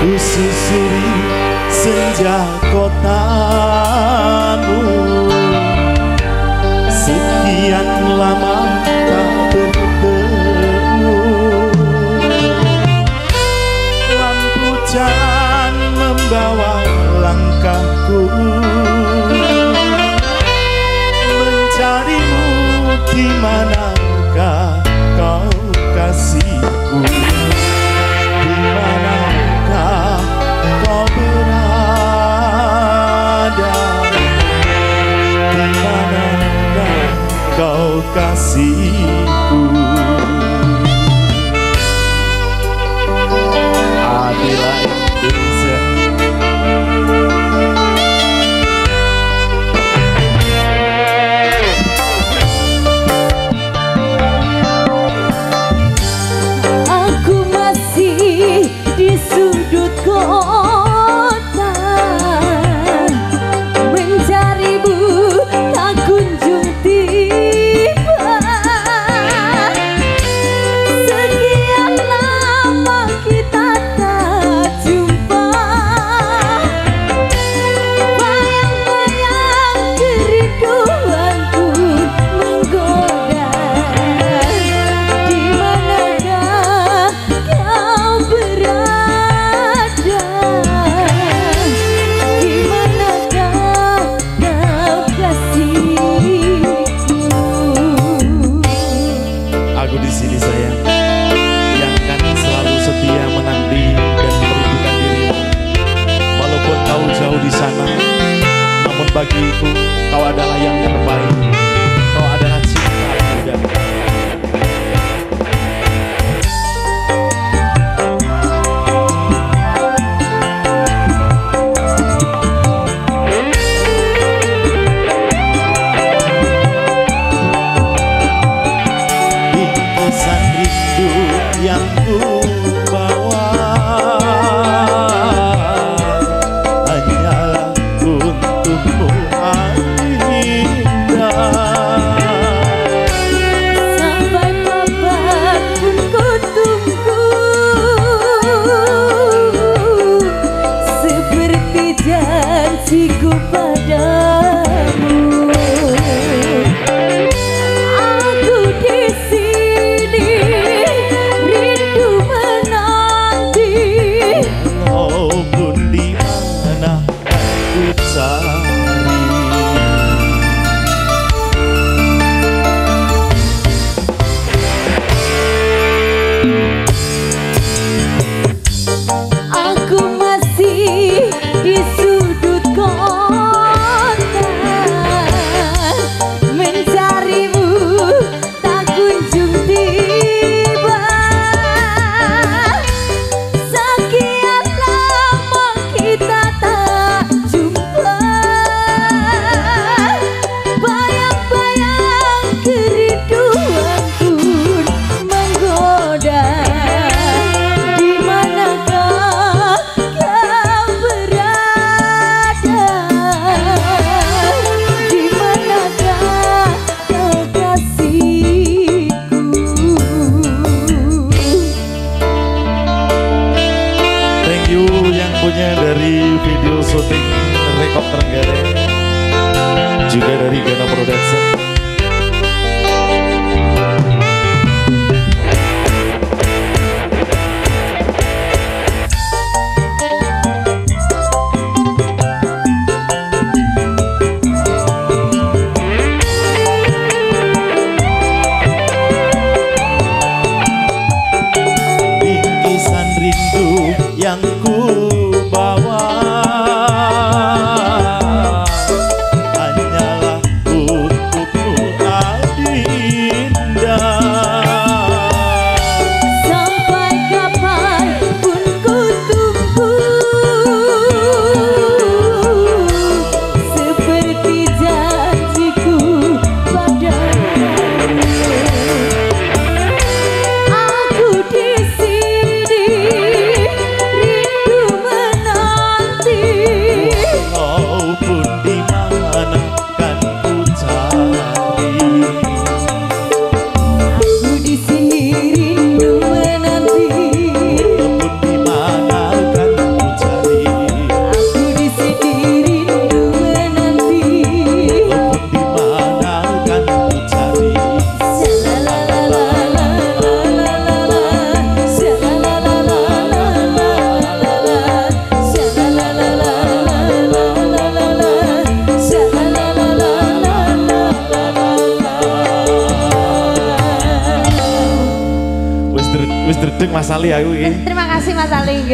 Susuri senja kotamu, sekian lama tak bertemu. Lampu jalan membawa langkahku, mencarimu di manakah kau kasihku. Di manakah kau berada, di manakah kau kasihku. Adila Indonesia. Aku masih di sudut kota, mencarimu tak kunjung tiba. Sekian lama kita tak jumpa, bayang-bayang kerinduanku menggoda. Di manakah kau berada, di manakah kau kasihku. Aku di sini sayang, yang kan selalu setia menanti dan merindukan dirimu. Walaupun kau jauh di sana, namun bagiku kau adalah yang terbaik. Kau adalah cintaku dan bingkisan rindu yang ku bawa hanyalah untukmu Adinda. Sampai kapanpun ku tunggu, seperti janjiku padamu. Aku di sini rindu menanti, Maupun di mana ku cari. aku masih di sudut kota, mencarimu tak kunjung tiba. Sekian lama kita tak jumpa, bayang-bayang kerinduanku menggoda. Di manakah kau berada, di manakah kau kasihku. Thank you yang punya dari video syuting Rekop Trenggalek, juga dari Gana Production. Bingkisan rindu yang ku bawa hanyalah untukmu Adinda. Sampai kapanpun ku tunggu, seperti janjiku padamu. Aku di sini rindu Mas Ali aku iki. Terima kasih Mas Ali.